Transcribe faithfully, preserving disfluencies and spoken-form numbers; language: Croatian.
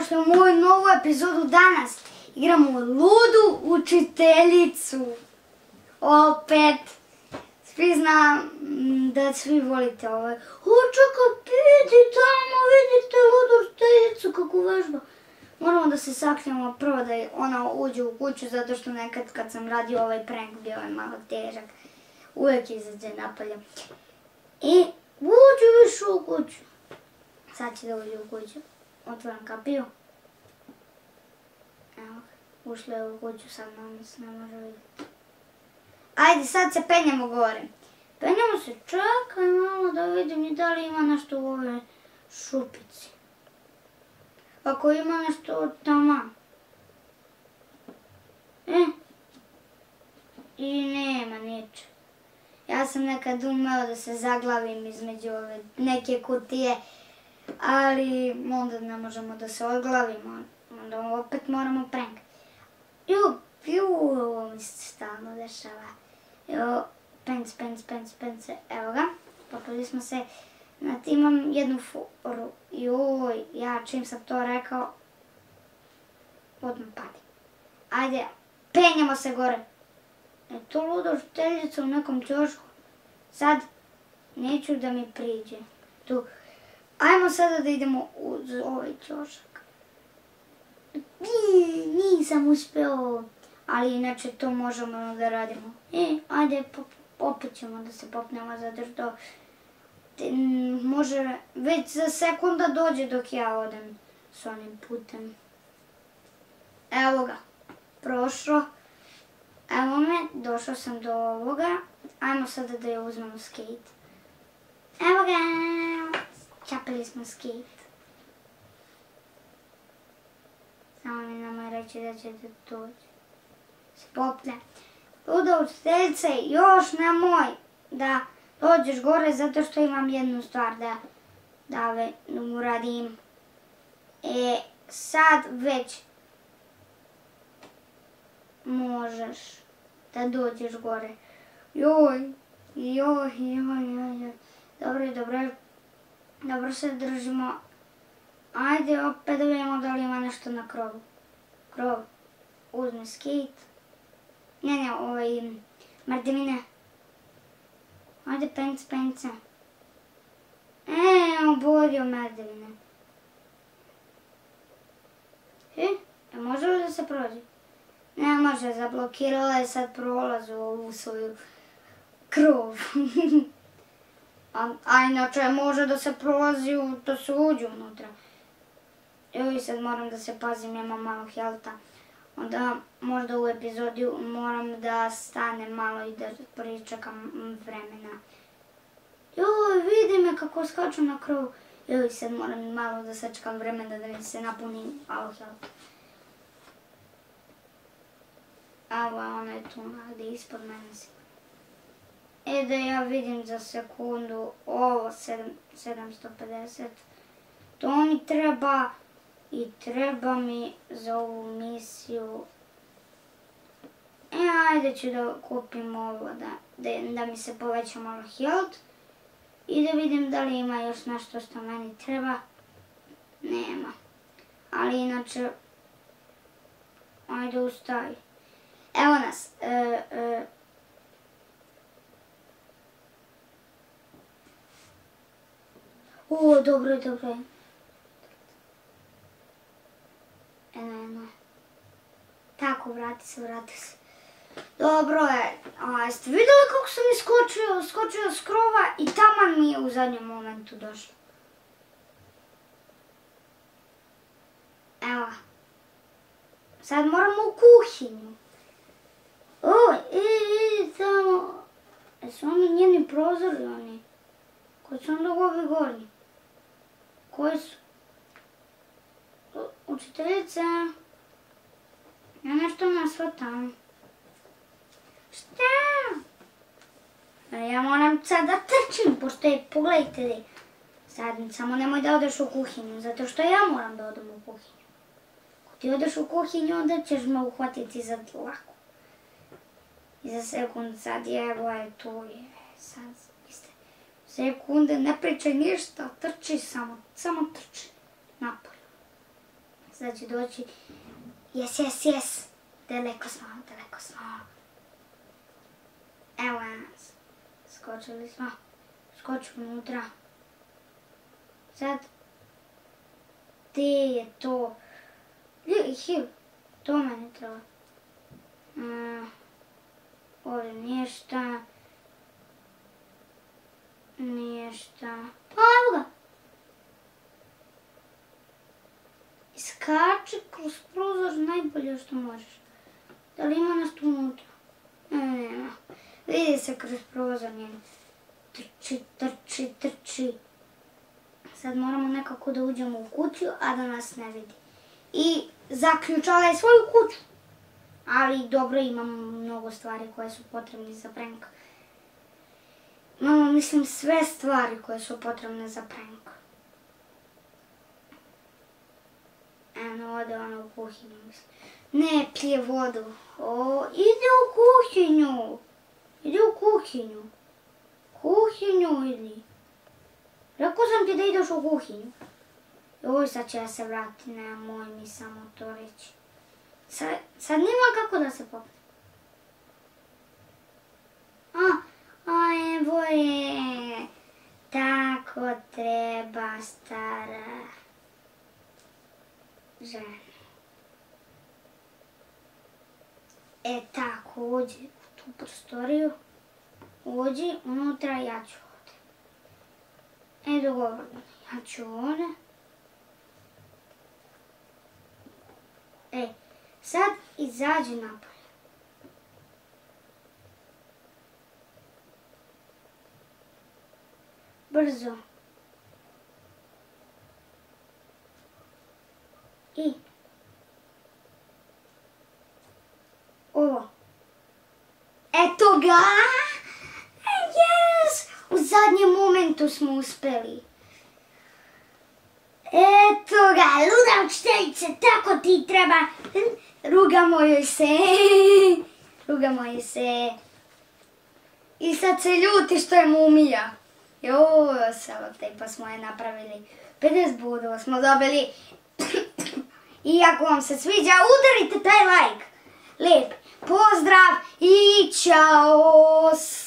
dobrodošli u moju novu epizodu danas. Igramo ludu učiteljicu. Opet. Svi znam da svi volite ovo. O, čekaj, vidi tamo, vidite ludu učiteljicu kako vežba. Moramo da se sakrijemo prvo da ona uđe u kuću, zato što nekad kad sam radio ovaj prank bio je malo težak. Uvijek izađe napolje. I uđu više u kuću. Sad će da uđe u kuću. Otvoram kapiju. Evo, ušla je u kuću, sad nam se ne može vidjeti. Ajde, sad se penjemo gore. Penjemo se, čekaj malo da vidim i da li ima nešto u ove šupici. Ako ima nešto tamo. E, i nema niče. Ja sam nekad umeo da se zaglavim između ove neke kutije, ali onda ne možemo da se odglavimo, onda opet moramo prank. Ju, ju, ovo mi se stalno dešava. Evo, pens, pens, pens, pens, evo ga, popili smo se. Znate, imam jednu foru, joj, ja čim sam to rekao, odmah padi. Ajde, penjamo se gore. Je to luda učiteljica u nekom ćošku? Sad, neću da mi priđe. Tu, ajmo sada da idemo uz ovaj ćošak. Nisam uspeo, ali inače to možemo da radimo. E, ajde, opet ćemo da se popnemo, zato što može već za sekunda dođe dok ja odem s onim putem. Evo ga, prošlo. Evo me, došao sam do ovoga. Ajmo sada da je uzmemo skate. Evo ga, čapili smo skate. Samo mi nemoj reći da će da dođe. Se popne. Luda učiteljice, još nemoj da dođeš gore zato što imam jednu stvar da, da uradim. E, sad već možeš da dođeš gore. Joj, joj, joj, joj. Dobro, dobro. Dobro se držimo. Ajde opet da vidimo da li ima nešto na krovu. Krov. Uzmi skate. Ne, ne, ovaj, mrdevine. Ajde, pence, pence. E, oborio mrdevine. E, može li da se prođe? Ne može, zablokirala je sad prolaz u ovu svoju krov. a, a inače može da se prolazi, da se uđe unutra. Evo i sad moram da se pazim, imam malo helta. Onda možda u epizodi moram da stanem malo i da pričekam vremena. Joj, vidi me kako skaču na krov. Evo i sad moram malo da sačekam vremena da mi se napuni malo helta. Evo, ona je tu negdje ispod mene si. E da ja vidim za sekundu ovo sedamsto pedeset. To mi treba i treba mi za ovu misiju. E, ajde ću da kupim ovo da, da, da mi se poveća malo health. I da vidim da li ima još nešto što meni treba. Nema. Ali inače, ajde ustavi. Evo nas. E, e. O, dobro je, dobro je. E, ne, ne. Tako, vrati se, vrati se. Dobro je. A, jeste vidjeli kako sam iskočio, skočio s krova i taman mi je u zadnjem momentu došlo. Evo. Sad moramo u kuhinju. O, i tamo. Jesu oni njeni prozori, oni? Koji su onda ovi gornji? Koji su? Učiteljica. Ja nešto ne shvatam. Šta? Ja moram sad da trčim, pošto je, pogledajte li. Sad, samo nemoj da odeš u kuhinju, zato što ja moram da odem u kuhinju. Ako ti odeš u kuhinju, onda ćeš me uhvatiti za dlaku. I za sekund sad je, evo je, tu je, sad, iste. Sekunde, ne pričaj ništa, trči samo, samo trči napolje. sad će doći. Jes, jes, jes. Daleko smo, daleko smo. Evo nas. Skočili smo. Skoču unutra. Sad. Gdje je to? Hil. To meni treba. Uh, ovdje ništa. Ništa. Pa evo ga. Iskači kroz prozor najbolje što možeš. Da li ima nas tu unutra? Ne, nema. Vidi se kroz prozor njen. Trči, trči, trči. Sad moramo nekako da uđemo u kuću, a da nas ne vidi. I zaključala je svoju kuću. Ali dobro, imamo mnogo stvari koje su potrebne za prank. Imamo, mislim, sve stvari koje su potrebne za prank. Eno, ode ona u kuhinju, mislim. Ne, pije vodu. O, ide u kuhinju. Ide u kuhinju. Kuhinju idi. Rekao sam ti da ideš u kuhinju. Joj, sad će ja se vratiti, nemoj mi samo to reći. Sad, sad nema kako da se popne. A, a evo je. Tako treba, stara žena. E tako, uđi u tu prostoriju. Uđi unutra, ja ću ovdje. E, dogovorno, ja ću ovdje. E, sad izađi napolje. Brzo. I ovo. Eto ga! Yes! U zadnjem momentu smo uspeli. Eto ga, luda učiteljice, tako ti treba. Rugamo joj se. Rugamo joj se. I sad se ljuti što je mumija. Joj, selotejpa smo je napravili. pedeset bodova smo dobili. I ako vam se sviđa, udarite taj like. Lijep pozdrav i čao!